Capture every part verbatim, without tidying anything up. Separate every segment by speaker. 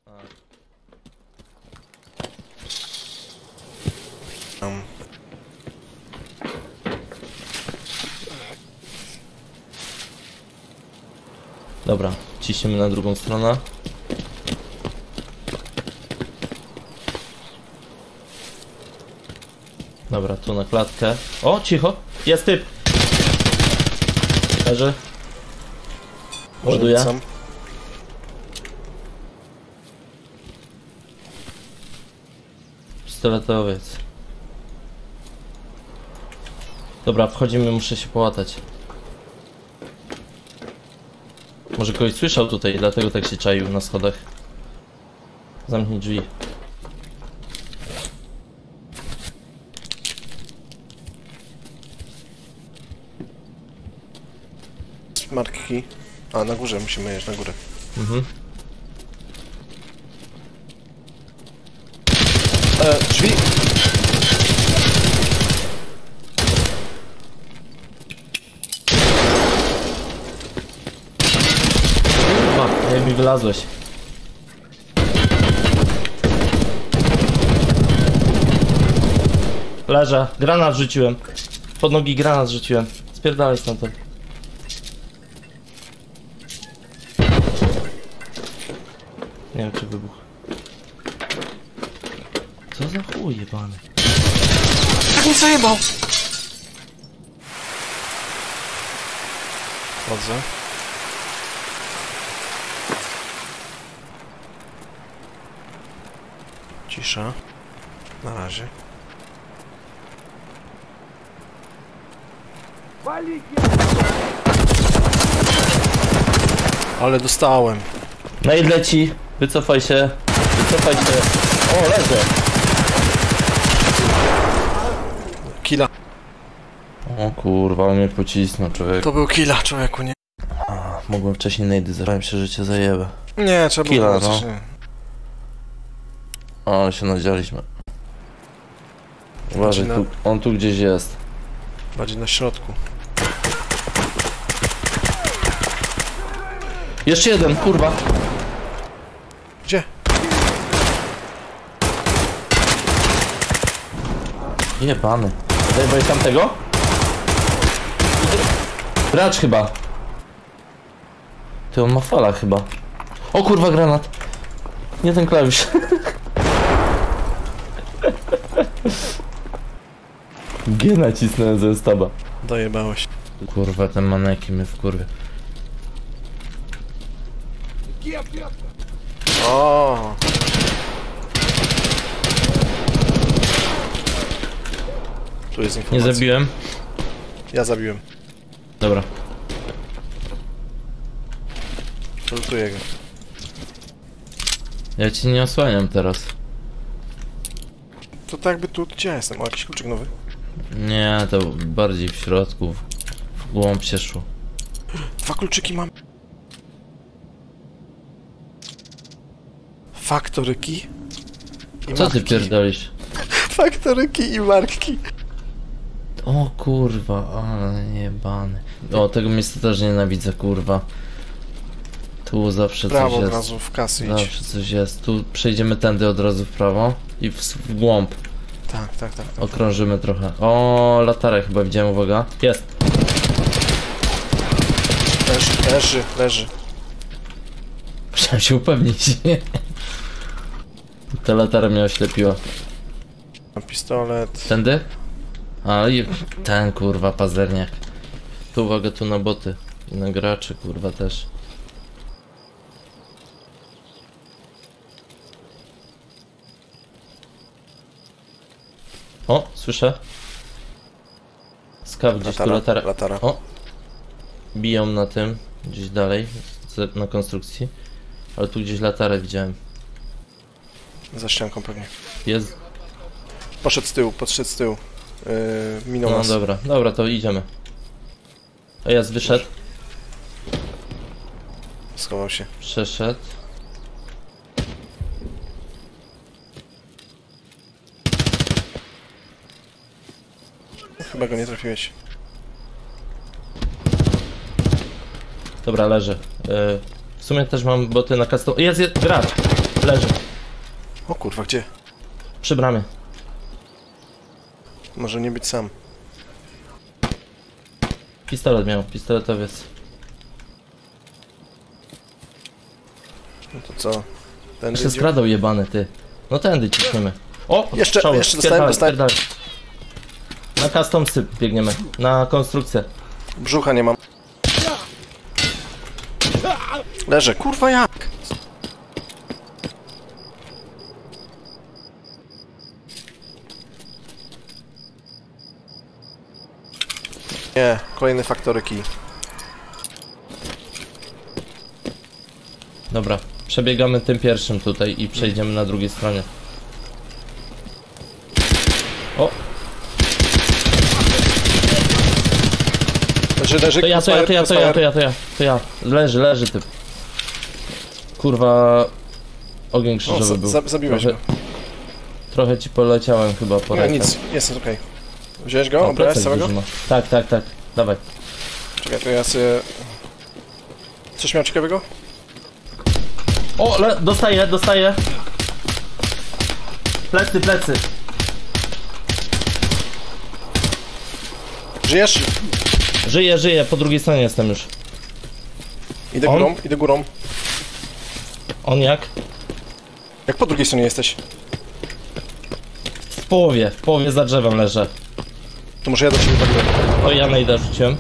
Speaker 1: Um.
Speaker 2: Dobra, ciśniemy na drugą stronę. Dobra, tu na klatkę. O, cicho! Jest typ! Leży. Ładuję. Pistoletowiec. Dobra, wchodzimy, muszę się połatać. Może kogoś słyszał tutaj, dlatego tak się czaił na schodach. Zamknij drzwi.
Speaker 1: Marki. A, na górze musimy jeść, na górę.
Speaker 2: Mhm.
Speaker 1: E, drzwi!
Speaker 2: Kurwa, jak mi wylazłeś. Leżę, granat rzuciłem. Pod nogi granat rzuciłem. Spierdalaj stamtąd. Nie wiem, czy wybuch. Co za chuj jebany.
Speaker 1: Tak mi zajebał! Chodzę. Cisza. Na razie. Ale dostałem.
Speaker 2: No i leci. Wycofaj się. Wycofaj się. O, leżę.
Speaker 1: Killa.
Speaker 2: O kurwa, on mnie pocisnął, człowiek.
Speaker 1: To był killa, człowieku, nie?
Speaker 2: A, mogłem wcześniej najdy, zacząłem się, że cię zajebę.
Speaker 1: Nie, trzeba
Speaker 2: Killa,
Speaker 1: było
Speaker 2: no.
Speaker 1: coś, nie.
Speaker 2: O, ale się nadzialiśmy. Uważaj,
Speaker 1: na...
Speaker 2: tu, on tu gdzieś jest.
Speaker 1: Bardziej na środku.
Speaker 2: Jeszcze jeden, kurwa.
Speaker 1: Gdzie?
Speaker 2: Jebany. Zajebałeś tamtego? Bracz chyba. Ty, on ma fala chyba. O kurwa, granat. Nie ten klawisz. G nacisnąłem ze staba.
Speaker 1: Dojebałeś.
Speaker 2: Kurwa, ten maneki mnie wkurwia.
Speaker 1: O. Tu jest informacja.
Speaker 2: Nie zabiłem.
Speaker 1: Ja zabiłem.
Speaker 2: Dobra.
Speaker 1: Lutuję go.
Speaker 2: Ja ci nie osłaniam teraz.
Speaker 1: To tak jakby tu, gdzie ja jestem? O, jakiś kluczyk nowy.
Speaker 2: Nie, to bardziej w środku. W głąb się szło.
Speaker 1: Dwa kluczyki mam. Faktoryki. I
Speaker 2: Co ty
Speaker 1: marki.
Speaker 2: pierdolisz?
Speaker 1: Faktoryki i marki.
Speaker 2: O kurwa, ale jebany. O, tego miejsca też nienawidzę, kurwa. Tu zawsze
Speaker 1: Prawo
Speaker 2: coś
Speaker 1: od
Speaker 2: jest.
Speaker 1: razu w kasy idź.
Speaker 2: Zawsze coś jest. Tu przejdziemy tędy od razu w prawo i w, w głąb.
Speaker 1: Tak, tak, tak, tak.
Speaker 2: Okrążymy trochę. O, latarę chyba widziałem, uwaga. Jest.
Speaker 1: Leży, leży, leży.
Speaker 2: Musiałem się upewnić. Ta latara mnie oślepiła.
Speaker 1: Mam pistolet.
Speaker 2: Tędy? A i ten kurwa pazerniak. Tu uwaga, tu na boty. I na graczy kurwa też. O, słyszę. Skaw gdzieś tu latara.
Speaker 1: latara.
Speaker 2: O! Biją na tym, gdzieś dalej, na konstrukcji. Ale tu gdzieś latarę widziałem.
Speaker 1: Za ścianką pewnie.
Speaker 2: Jest.
Speaker 1: Poszedł z tyłu, podszedł z tyłu. Yy, minął
Speaker 2: No
Speaker 1: nas.
Speaker 2: dobra, dobra, to idziemy. A ja wyszedł.
Speaker 1: Schował się.
Speaker 2: Przeszedł.
Speaker 1: Chyba go nie trafiłeś.
Speaker 2: Dobra, leży. Yy, w sumie też mam boty na custom. Jest, jest gracz! Leży.
Speaker 1: O kurwa, gdzie?
Speaker 2: Przy bramie.
Speaker 1: Może nie być sam.
Speaker 2: Pistolet miał, pistoletowiec.
Speaker 1: No to co? Ten
Speaker 2: Się skradał jebany, ty. No tędy ciśniemy. O!
Speaker 1: Jeszcze,
Speaker 2: strzały,
Speaker 1: jeszcze dostałem, dostałem.
Speaker 2: spierdalaj. Na customsy biegniemy. Na konstrukcję.
Speaker 1: Brzucha nie mam. Leżę, kurwa jak? Nie, kolejny faktory key.
Speaker 2: Dobra, przebiegamy tym pierwszym tutaj i przejdziemy na drugiej stronie. O!
Speaker 1: Leży, leży,
Speaker 2: To ja, to ja, to ja, to ja, to ja, to ja, to ja. Leży, leży typ. Kurwa... Ogień krzyżowy
Speaker 1: O, za,
Speaker 2: był.
Speaker 1: za, zabiłeś
Speaker 2: trochę,
Speaker 1: go.
Speaker 2: trochę ci poleciałem chyba po
Speaker 1: Nie,
Speaker 2: rękę.
Speaker 1: nic, jest okej. Wziąłeś go?
Speaker 2: O,
Speaker 1: Obrałeś
Speaker 2: plecak
Speaker 1: całego?
Speaker 2: duży ma. Tak, tak, tak. Dawaj.
Speaker 1: Czekaj, to ja sobie... Coś miał ciekawego?
Speaker 2: O, le dostaję, dostaję. Plecy, plecy.
Speaker 1: Żyjesz?
Speaker 2: Żyję, żyję, po drugiej stronie jestem już.
Speaker 1: Idę
Speaker 2: On?
Speaker 1: górą, idę górą.
Speaker 2: On jak?
Speaker 1: Jak po drugiej stronie jesteś?
Speaker 2: W połowie, w połowie za drzewem leżę.
Speaker 1: To może ja do ciebie zabiorę.
Speaker 2: O, ja najdę rzuciłem.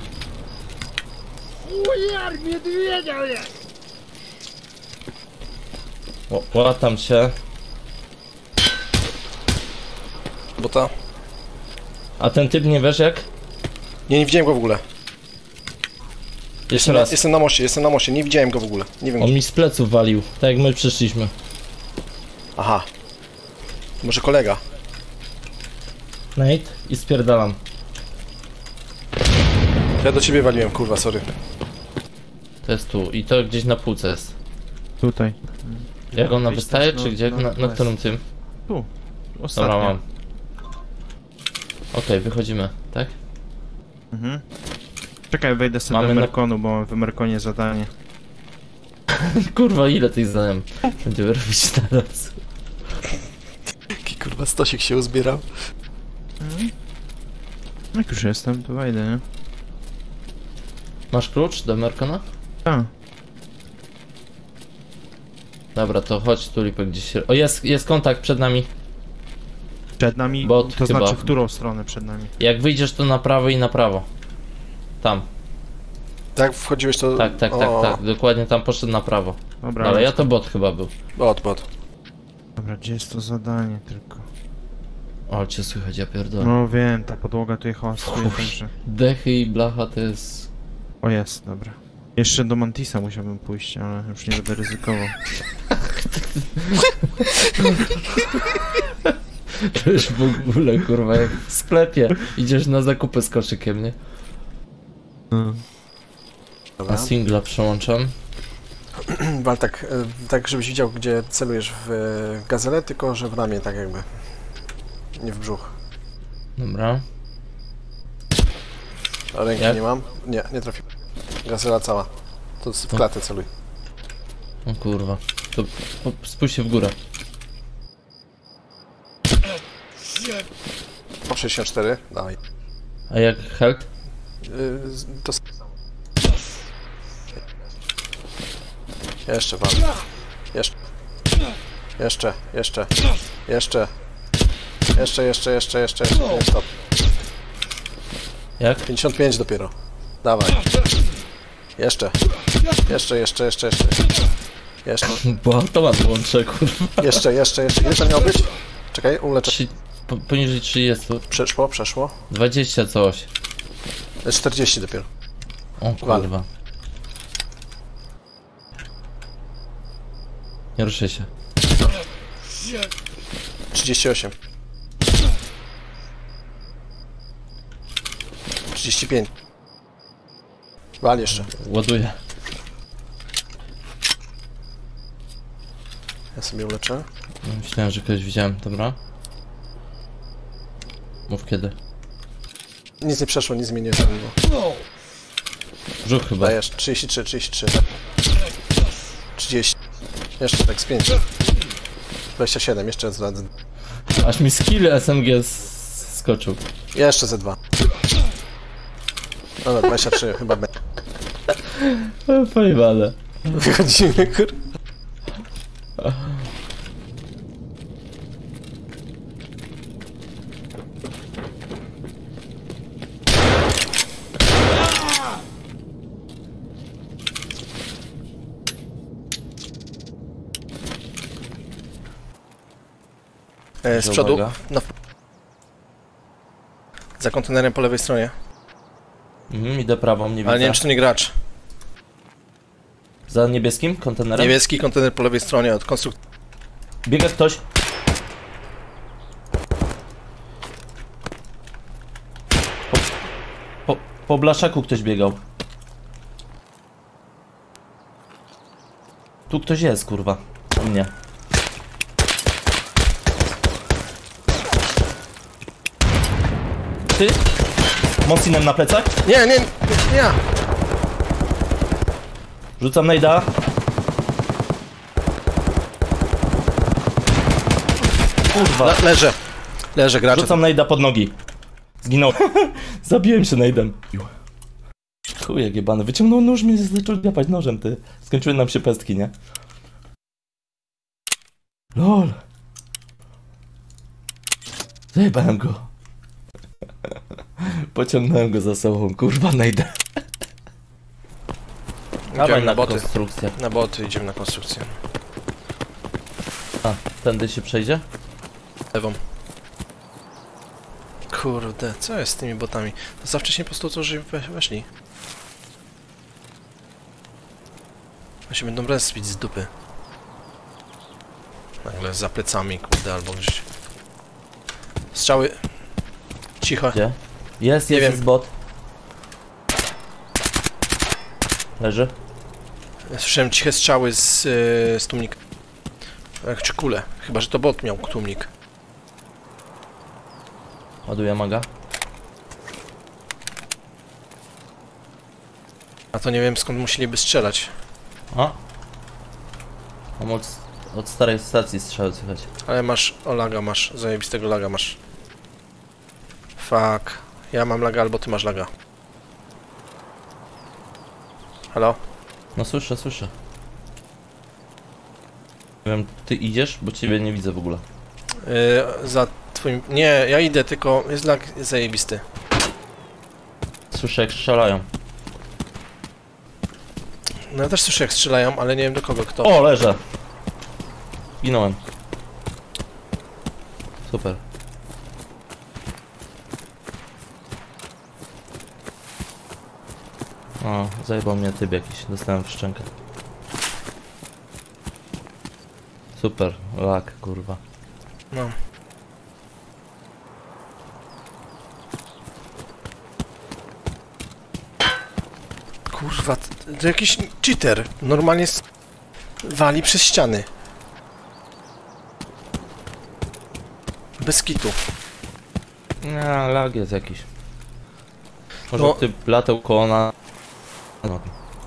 Speaker 2: O, łatam się.
Speaker 1: Bo ta...
Speaker 2: A ten typ nie wiesz jak?
Speaker 1: Nie, nie widziałem go w ogóle.
Speaker 2: Jeszcze
Speaker 1: Jestem na,
Speaker 2: raz.
Speaker 1: jestem na moście, jestem na moście, nie widziałem go w ogóle. Nie wiem
Speaker 2: On
Speaker 1: gdzie.
Speaker 2: mi z pleców walił, tak jak my przyszliśmy.
Speaker 1: Aha. Może kolega.
Speaker 2: Nate i spierdalam.
Speaker 1: Ja do ciebie waliłem, kurwa, sorry.
Speaker 2: To jest tu i to gdzieś na półce jest.
Speaker 3: Tutaj.
Speaker 2: Jak ona
Speaker 3: Gdzieś
Speaker 2: wystaje,
Speaker 3: też,
Speaker 2: czy
Speaker 3: no,
Speaker 2: gdzie?
Speaker 3: no,
Speaker 2: Na, na
Speaker 3: jest.
Speaker 2: którym tym?
Speaker 3: Tu.
Speaker 2: Dobra,
Speaker 3: Ostatnio.
Speaker 2: mam. Okej, wychodzimy, tak?
Speaker 3: Mhm. Czekaj, wejdę sobie
Speaker 2: Mamy
Speaker 3: do
Speaker 2: na-
Speaker 3: Merkonu, bo mam w Merkonie zadanie.
Speaker 2: Kurwa, ile tych zadań będziemy robić teraz?
Speaker 1: Jaki kurwa stosik się uzbierał.
Speaker 3: Jak już jestem, to wejdę, nie?
Speaker 2: Masz klucz do Merkona?
Speaker 3: Tak.
Speaker 2: Dobra, to chodź tu, Lipek, gdzieś się... O, jest, jest kontakt przed nami.
Speaker 3: Przed nami,
Speaker 2: Bot
Speaker 3: to
Speaker 2: chyba.
Speaker 3: znaczy w którą stronę przed nami?
Speaker 2: Jak wyjdziesz, to na prawo i na prawo. Tam.
Speaker 1: Tak, wchodziłeś to...
Speaker 2: Tak, tak, tak,
Speaker 1: o,
Speaker 2: tak. Dokładnie tam poszedł na prawo.
Speaker 3: Dobra,
Speaker 2: Ale ja to bot chyba był.
Speaker 1: Bot, bot.
Speaker 3: Dobra, gdzie jest to zadanie tylko?
Speaker 2: O, cię słychać, ja pierdolę.
Speaker 3: No wiem, ta podłoga tutaj hałasuje,
Speaker 2: Uj.
Speaker 3: także...
Speaker 2: Dechy i blacha to jest...
Speaker 3: O jest, dobra. Jeszcze do Mantisa musiałbym pójść, ale już nie będę ryzykował.
Speaker 2: To już w ogóle, kurwa, jak w sklepie. Idziesz na zakupy z koszykiem, nie?
Speaker 3: No.
Speaker 1: Dobra.
Speaker 2: A singla przełączam.
Speaker 1: Wal tak, e, tak żebyś widział, gdzie celujesz w e, gazelę, tylko że w ramię, tak jakby. Nie w brzuch.
Speaker 2: Dobra.
Speaker 1: A ręki
Speaker 2: Jak?
Speaker 1: nie mam? Nie, nie trafił. Gazela cała. To w klatę celuj.
Speaker 2: O kurwa. To po, spójrz się w górę.
Speaker 1: Po sześćdziesiąt cztery, dawaj.
Speaker 2: A jak health?
Speaker 1: Yy, to... s- Jeszcze pan. Jeszcze. Jeszcze, jeszcze. Jeszcze. Jeszcze, jeszcze, jeszcze, jeszcze, jeszcze. Nie, stop.
Speaker 2: Jak?
Speaker 1: pięćdziesiąt pięć dopiero. Dawaj. Jeszcze. Jeszcze, jeszcze, jeszcze, jeszcze. Jeszcze.
Speaker 2: Bo automat włączę, kurwa.
Speaker 1: Jeszcze, jeszcze, jeszcze. Ile to miało być? Czekaj, uleczę.
Speaker 2: Trzy, po, poniżej trzydzieści.
Speaker 1: Przeszło, przeszło.
Speaker 2: dwadzieścia coś.
Speaker 1: czterdzieści dopiero.
Speaker 2: O kurwa. Nie ruszę się.
Speaker 1: trzydzieści osiem. trzydzieści pięć. Wal jeszcze.
Speaker 2: Ładuję.
Speaker 1: Ja sobie uleczę.
Speaker 2: Myślałem, że kogoś widziałem, dobra. Mów kiedy.
Speaker 1: Nic nie przeszło, nic zmieniłem. nie było.
Speaker 2: Brzuch chyba.
Speaker 1: Dajesz. trzydzieści trzy, trzydzieści trzy. trzydzieści. Jeszcze tak z pięć. dwadzieścia siedem, jeszcze z dwa.
Speaker 2: Aż mi skill S M G skoczył.
Speaker 1: Jeszcze ze dwa. Dobra, dwadzieścia trzy chyba będzie.
Speaker 2: Pojebane.
Speaker 1: Wychodzimy, kur... E, z przodu, no, za kontenerem po lewej stronie.
Speaker 2: Mhm, idę prawą, nie widzę.
Speaker 1: Ale nie wiem, czy to nie gracz.
Speaker 2: Za niebieskim kontenerem?
Speaker 1: Niebieski kontener po lewej stronie od konstrukcji.
Speaker 2: Biega ktoś. Po, po, po blaszaku ktoś biegał. Tu ktoś jest, kurwa. U mnie. Ty? Mocinem na plecach?
Speaker 1: Nie, nie, nie, nie.
Speaker 2: Rzucam najda. Kurwa.
Speaker 1: Le leżę. Leżę, gracz.
Speaker 2: Rzucam najda pod nogi. Zginął. Zabiłem się najdem. Chujek jebany. Wyciągnął nóż, mnie zaczął dziapać nożem, ty. Skończyły nam się pestki, nie? Lol. Zajebałem go. Pociągnąłem go za sobą, kurwa, najdę. Dawaj na
Speaker 1: boty.
Speaker 2: konstrukcję.
Speaker 1: Na boty, idziemy na konstrukcję.
Speaker 2: A, tędy się przejdzie?
Speaker 1: Lewą. Kurde, co jest z tymi botami? To za wcześnie po prostu to, że weszli. Oni się będą respić z dupy. Nagle za plecami, kurde, albo gdzieś. Strzały. Cicho.
Speaker 2: Gdzie? Jest,
Speaker 1: Nie
Speaker 2: jest,
Speaker 1: wiem.
Speaker 2: jest bot. Leży.
Speaker 1: Słyszałem ciche strzały z, yy, z tłumnika. Jak czy kule. Chyba, że to bot miał tłumnik.
Speaker 2: Ładuję maga.
Speaker 1: A to nie wiem, skąd musieliby strzelać.
Speaker 2: A? Mam od, od starej stacji strzały słychać.
Speaker 1: Ale masz, o laga masz, zajebistego laga masz. Fuck. Ja mam laga, albo ty masz laga. Halo?
Speaker 2: No słyszę, słyszę. Nie wiem, ty idziesz? Bo ciebie nie widzę w ogóle.
Speaker 1: Yy, za twoim... Nie, ja idę, tylko jest lag zajebisty.
Speaker 2: Słyszę jak strzelają.
Speaker 1: No ja też słyszę jak strzelają, ale nie wiem do kogo, kto.
Speaker 2: O, leżę! Ginąłem. Super. O, zajebał mnie typ jakiś, dostałem w szczękę. Super, lak, kurwa.
Speaker 1: No. Kurwa, to, to jakiś cheater. Normalnie s- wali przez ściany. Bez kitu.
Speaker 2: Nie, lag jest jakiś. Może
Speaker 1: No.
Speaker 2: typ latał koło na... No.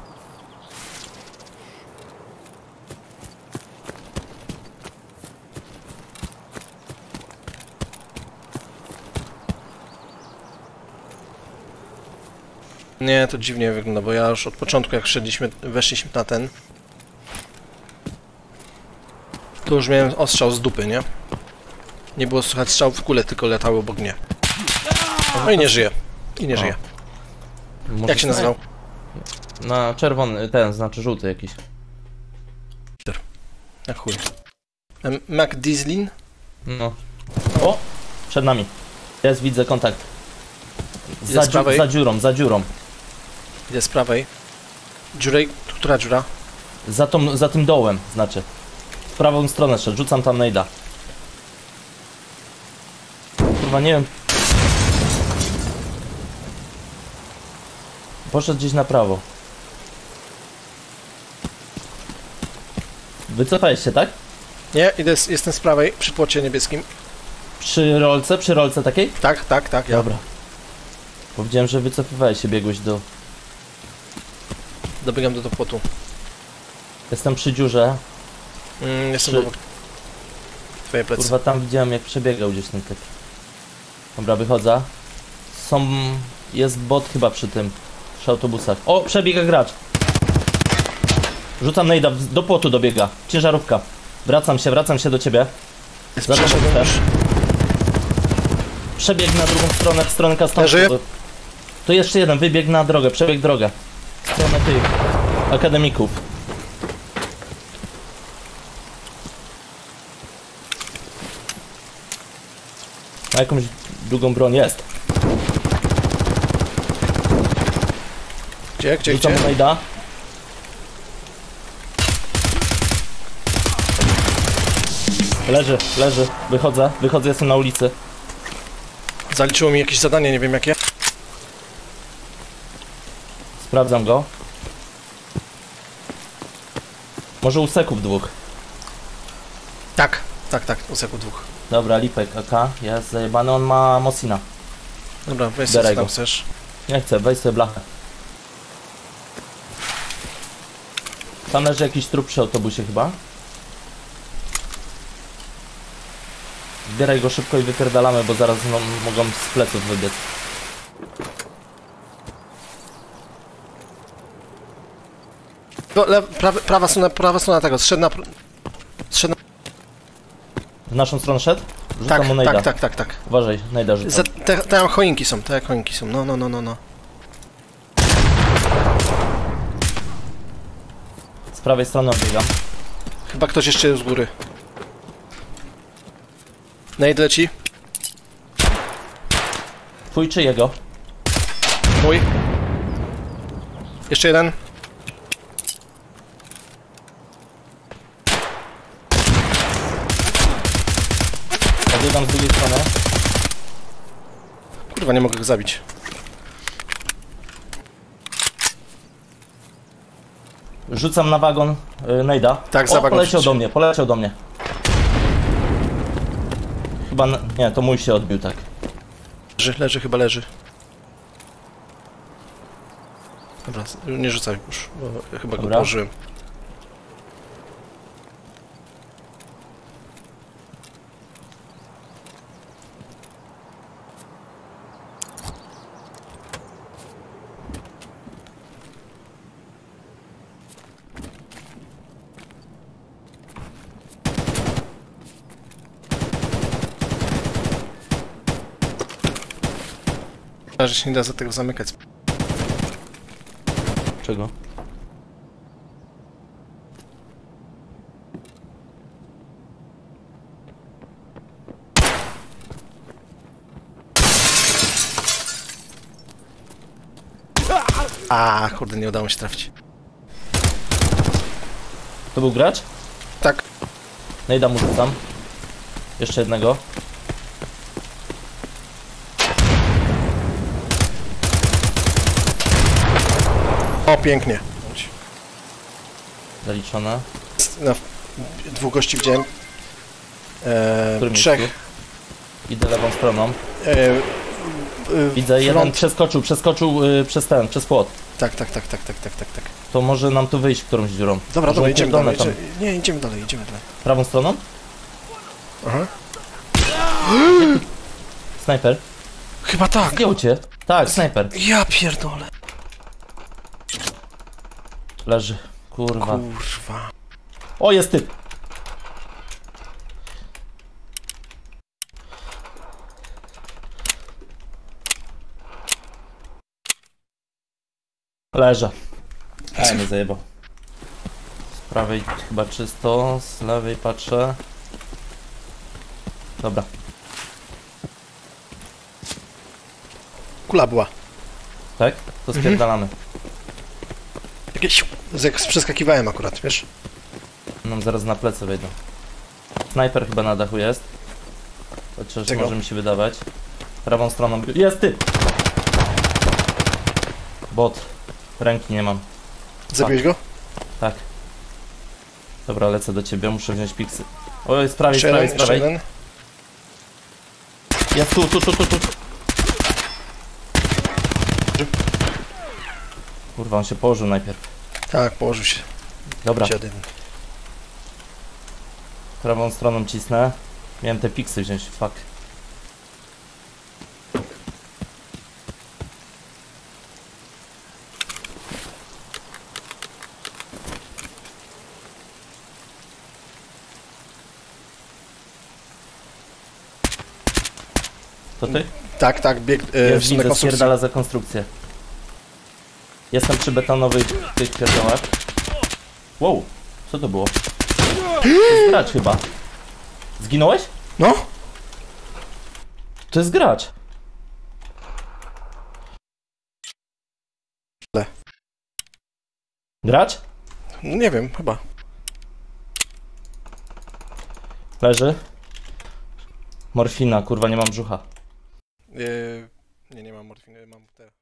Speaker 1: Nie, to dziwnie wygląda, bo ja już od początku jak szedliśmy, weszliśmy na ten, to już miałem ostrzał z dupy, nie? Nie było słychać strzał w kule, tylko latały obok mnie. No i nie żyje. I nie
Speaker 2: O.
Speaker 1: żyje.
Speaker 2: Może
Speaker 1: Jak się nazywał?
Speaker 2: Na czerwony, ten, znaczy żółty jakiś.
Speaker 1: Jak chuj. Em, McDislin?
Speaker 2: No. O! Przed nami. Jest, widzę kontakt.
Speaker 1: Idę
Speaker 2: Za,
Speaker 1: z
Speaker 2: dziu
Speaker 1: prawej.
Speaker 2: za dziurą, za dziurą.
Speaker 1: Idę z prawej. Dziurej? Która dziura?
Speaker 2: Za, tą, za tym dołem, znaczy. W prawą stronę szedł, rzucam tam najda. Kurwa, nie wiem. Poszedł gdzieś na prawo. Wycofałeś się, tak?
Speaker 1: Nie, idę z, jestem z prawej, przy płocie niebieskim.
Speaker 2: Przy rolce, przy rolce takiej?
Speaker 1: Tak, tak, tak, ja.
Speaker 2: Dobra. Powiedziałem, że wycofywałeś się, biegłeś do...
Speaker 1: Dobiegam do, do płotu.
Speaker 2: Jestem przy dziurze.
Speaker 1: Mm, jestem
Speaker 2: Czy-
Speaker 1: obok. Twoje plecy.
Speaker 2: Kurwa, tam widziałem jak przebiegał gdzieś ten typ. Dobra, wychodzę. Są... Jest bot chyba przy tym. Przy autobusach. O, przebiega gracz. Rzucam najda, do płotu dobiega. Ciężarówka. Wracam się, wracam się do ciebie.
Speaker 1: Jest
Speaker 2: Zapraszam
Speaker 1: przeszedł
Speaker 2: też.
Speaker 1: już.
Speaker 2: Przebieg na drugą stronę, w stronę custom.
Speaker 1: Leży.
Speaker 2: To jeszcze jeden, wybieg na drogę, przebieg drogę. W stronę tych akademików. Ma jakąś długą broń, jest.
Speaker 1: Gdzie, gdzie,
Speaker 2: Rzucam
Speaker 1: gdzie?
Speaker 2: mu najda. Leży, leży. Wychodzę, wychodzę, jestem na ulicy.
Speaker 1: Zaliczyło mi jakieś zadanie, nie wiem jakie.
Speaker 2: Sprawdzam go. Może useków dwóch.
Speaker 1: Tak, tak, tak, useku dwóch.
Speaker 2: Dobra, Lipek A K, jest zajebany, on ma Mosina.
Speaker 1: Dobra, weź
Speaker 2: Biorę
Speaker 1: co tam
Speaker 2: go.
Speaker 1: chcesz.
Speaker 2: Nie chcę, weź sobie blachę. Tam leży jakiś trup przy autobusie chyba. Zbieraj go szybko i wypierdalamy, bo zaraz no, mogą z pleców wybiec.
Speaker 1: No, le, prawa, prawa strona, prawa strona tego, zszedł na... pr- Zszedł na...
Speaker 2: W naszą stronę szedł? Rzucam
Speaker 1: Tak,
Speaker 2: mu najda.
Speaker 1: tak, tak, tak, tak.
Speaker 2: Uważaj, najda rzucam.
Speaker 1: Za, te, te tam choinki są, te jak choinki są, no, no, no, no, no.
Speaker 2: Z prawej strony odbiegam.
Speaker 1: Chyba ktoś jeszcze jest z góry. Nade leci.
Speaker 2: Twój czy jego?
Speaker 1: Mój. Jeszcze jeden.
Speaker 2: Odbiegam z drugiej strony.
Speaker 1: Kurwa, nie mogę go zabić.
Speaker 2: Rzucam na wagon y, najda.
Speaker 1: Tak, za
Speaker 2: O,
Speaker 1: wagon
Speaker 2: poleciał
Speaker 1: rzuć.
Speaker 2: do mnie, poleciał do mnie. Chyba, na... nie, to mój się odbił, tak.
Speaker 1: Leży, leży, chyba leży. Dobra, nie rzucaj już, bo chyba go
Speaker 2: Dobra.
Speaker 1: położyłem. Że się nie da za tego zamykać.
Speaker 2: Czego?
Speaker 1: A, kurde, nie udało mi się trafić.
Speaker 2: To był gracz?
Speaker 1: Tak.
Speaker 2: Najda mu rzucam. Jeszcze jednego.
Speaker 1: O, pięknie.
Speaker 2: Zaliczone.
Speaker 1: Na, dwóch gości widziałem.
Speaker 2: W
Speaker 1: E,
Speaker 2: którym
Speaker 1: trzech.
Speaker 2: miejscu? Idę lewą stroną.
Speaker 1: E, e,
Speaker 2: Widzę, jeden
Speaker 1: front.
Speaker 2: przeskoczył, przeskoczył y, przez ten, przez płot.
Speaker 1: Tak, tak, tak, tak, tak, tak, tak, tak.
Speaker 2: To może nam tu wyjść którąś dziurą.
Speaker 1: Dobra,
Speaker 2: Może
Speaker 1: dobra, idziemy
Speaker 2: upierdolę
Speaker 1: dalej. Idzie, nie, idziemy dalej, idziemy dalej.
Speaker 2: Prawą stroną?
Speaker 1: Aha.
Speaker 2: Snajper.
Speaker 1: Chyba tak.
Speaker 2: Zdjął cię. Tak, snajper.
Speaker 1: Ja pierdolę.
Speaker 2: Leży. Kurwa.
Speaker 1: Kurwa.
Speaker 2: O, jest typ. Leżę. A, nie zajebał. Z prawej chyba czysto, z lewej patrzę. Dobra.
Speaker 1: Kula była.
Speaker 2: Tak? To spierdalamy.
Speaker 1: Jakieś... Jak przeskakiwałem akurat, wiesz?
Speaker 2: Nam zaraz na plecy wejdą. Snajper chyba na dachu jest. Chociaż
Speaker 1: Czego?
Speaker 2: może mi się wydawać. Prawą stroną. Jest ty! Bot. Ręki nie mam.
Speaker 1: Zabiłeś go?
Speaker 2: Tak. Dobra, lecę do ciebie, muszę wziąć piksy. O, jest z prawej, z
Speaker 1: Jeszcze
Speaker 2: prawej,
Speaker 1: jeden,
Speaker 2: z
Speaker 1: jeszcze
Speaker 2: prawej.
Speaker 1: jeden.
Speaker 2: Jest tu, tu, tu, tu, tu. Kurwa, on się położył najpierw.
Speaker 1: Tak, położył się.
Speaker 2: Dobra,
Speaker 1: Dziady.
Speaker 2: Prawą stroną cisnę. Miałem te piksy wziąć, fuck. To ty?
Speaker 1: Tak, tak, bieg e, w
Speaker 2: Jest,
Speaker 1: stronę
Speaker 2: widzę,
Speaker 1: konstrukcji.
Speaker 2: spierdala za konstrukcję. Jestem przy betonowych tych pierdołach. Wow, co to było? To jest gracz chyba. Zginąłeś?
Speaker 1: No?
Speaker 2: To jest gracz.
Speaker 1: Le.
Speaker 2: Gracz?
Speaker 1: Nie wiem, chyba.
Speaker 2: Leży. Morfina, kurwa, nie mam brzucha.
Speaker 1: Yy, nie, nie mam morfiny, mam te...